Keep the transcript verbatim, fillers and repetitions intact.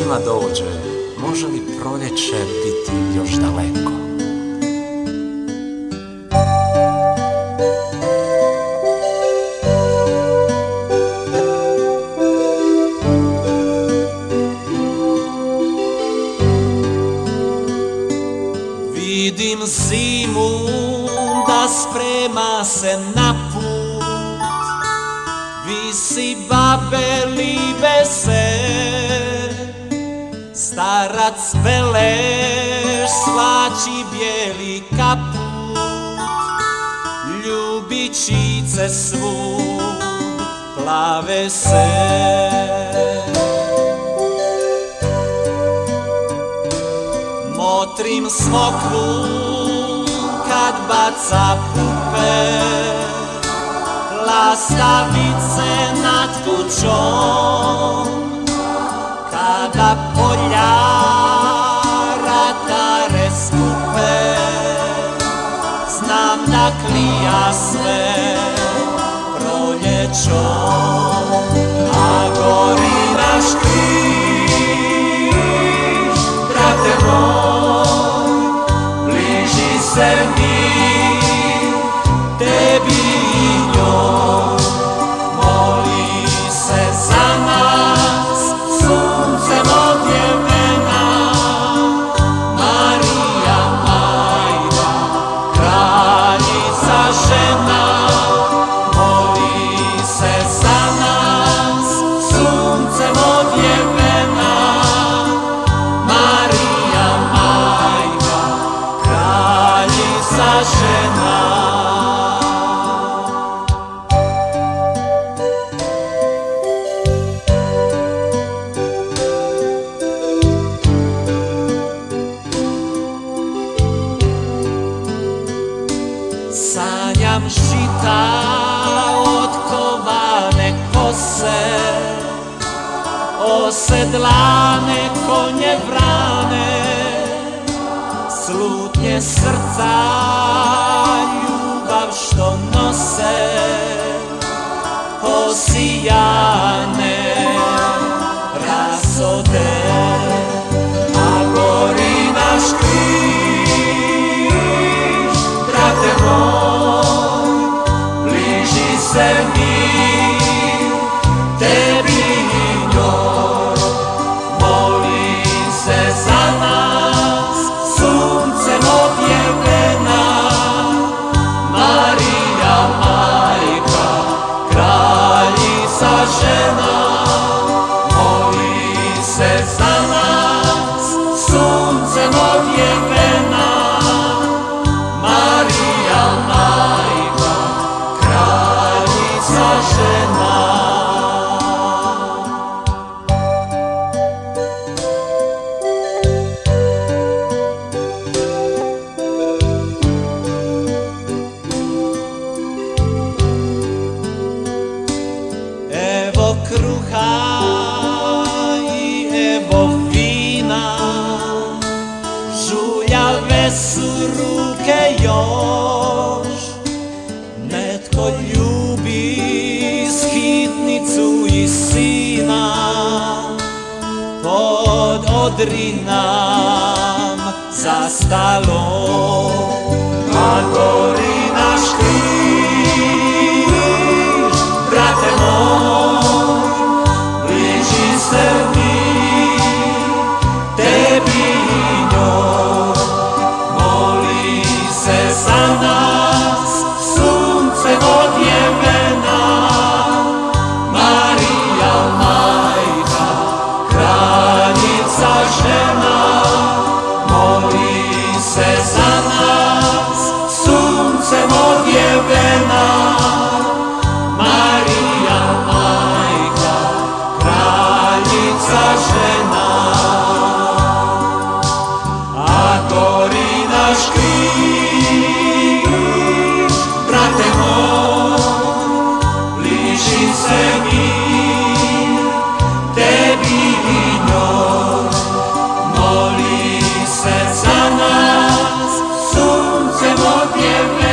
zima dođe, može li proljeće biti još daleko? Vidim zimu da sprema se na put, visi babe libe se, starac veleš svlači bijeli kaput, ljubičice svud plave se. Motrim smokvu kad baca pupe, lastavice nad kućom, kada polja ratare skupe, znam da klija sve proljećom, a gori naš križ, brate moj, bliži se mi, tebi i njoj, moli se za nas, suncem odjevena, Marija majka, kraljica žena, moli se za nas, suncem odjevena, Marija majka, kraljica žena. Sanjam žita od kovane kose, osedlane konje vrane, slutnje srca, ljubav što nose, posijane rasode, a gori naš križ, brate moj, bliži se mi, tebi i njoj, moli se za nas, suncem odjevena, Marija majka, kraljica žena, moli se za nas, suncem odjevena, Marija majka, kraljica žena. Evo kruha i evo vina, žuljave su ruke još, netko ljubi skitnicu i sina, pod odrinam za stalom, a gori naš križ, brate moj, bliži se mi, tebi i njoj, moli se za nas, suncem odjevena, Marija majka, kraljica žena, moli se za nas, suncem odjevena, Marija majka, kraljica žena. A gori naš križ, brate moj, bliži se mi, tebi i njoj, moli se za nas, suncem odjevena.